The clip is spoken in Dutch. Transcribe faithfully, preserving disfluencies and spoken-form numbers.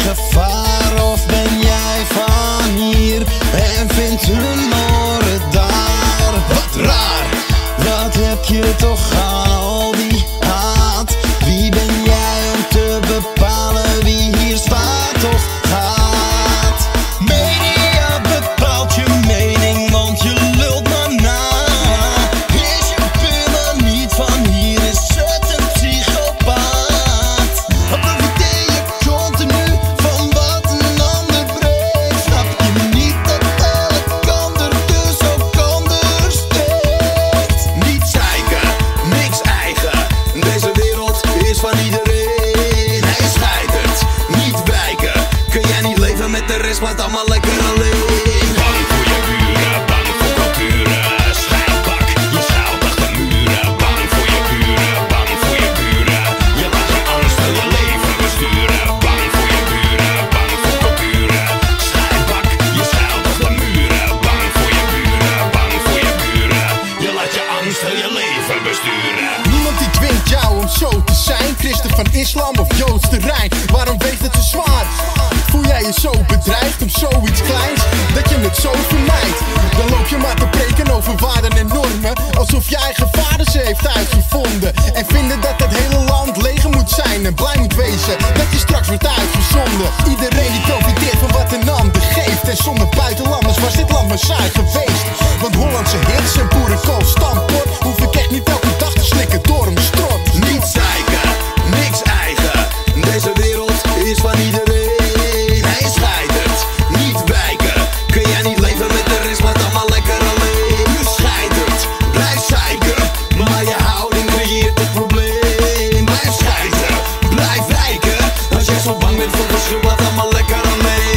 gevaar of ben jij van hier en vindt humor daar? Wat raar, wat heb je toch aan al die haat? Wie ben jij om te bepalen wie hier staat of gaat? Media bepaalt je mening, want je lult maar na. Is je buurman niet van hier, is het een psychopaat? Profiteer je continu van wat een ander breekt? Snap je niet dat elk ander dus ook anders steekt? Niet zeiken, niks eigen, deze wereld is van iedereen. Hij scheitert, niet wijken, kun jij niet leven met de rest, blijft allemaal lekker alleen. Bang voor je buren, bang voor culturen. Schuilpak, je schuilt achter muren. Bang voor je buren, bang voor je buren. Je laat je angst heel je leven besturen. Bang voor je buren, bang voor culturen. Schuilpak, je schuilt achter muren. Bang voor je buren, bang voor je buren. Je laat je angst heel je leven besturen. Niemand die dwingt jou om zo te zijn, christen van islam of joods te rijn. Waarom weegt het zo zwaar? Voel jij je zo bedreigd om zoiets kleins, dat je het zo vermijdt? Dan loop je maar te preken over waarden en normen, alsof je eigen vader ze heeft uitgevonden. En vinden dat het hele land leger moet zijn en blij moet wezen dat je straks wordt uitgezonden. Iedereen die profiteert van wat een ander geeft, en zonder buitenlanders was dit land maar saai geweest. Want Hollandse hits en boerenkool stampot hoef ik echt niet elke dag te slikken door een strot. Niet zeiken, niks eigen, deze wereld is van iedereen. Hij scheitert, niet wijken, kun jij niet leven met de rest, blijft allemaal lekker alleen. Je scheitert, blijf zeiken, maar je houding creëert het probleem. Blijf scheiteren, blijf wijken, als jij zo bang bent voor verschil, blijft allemaal lekker alleen.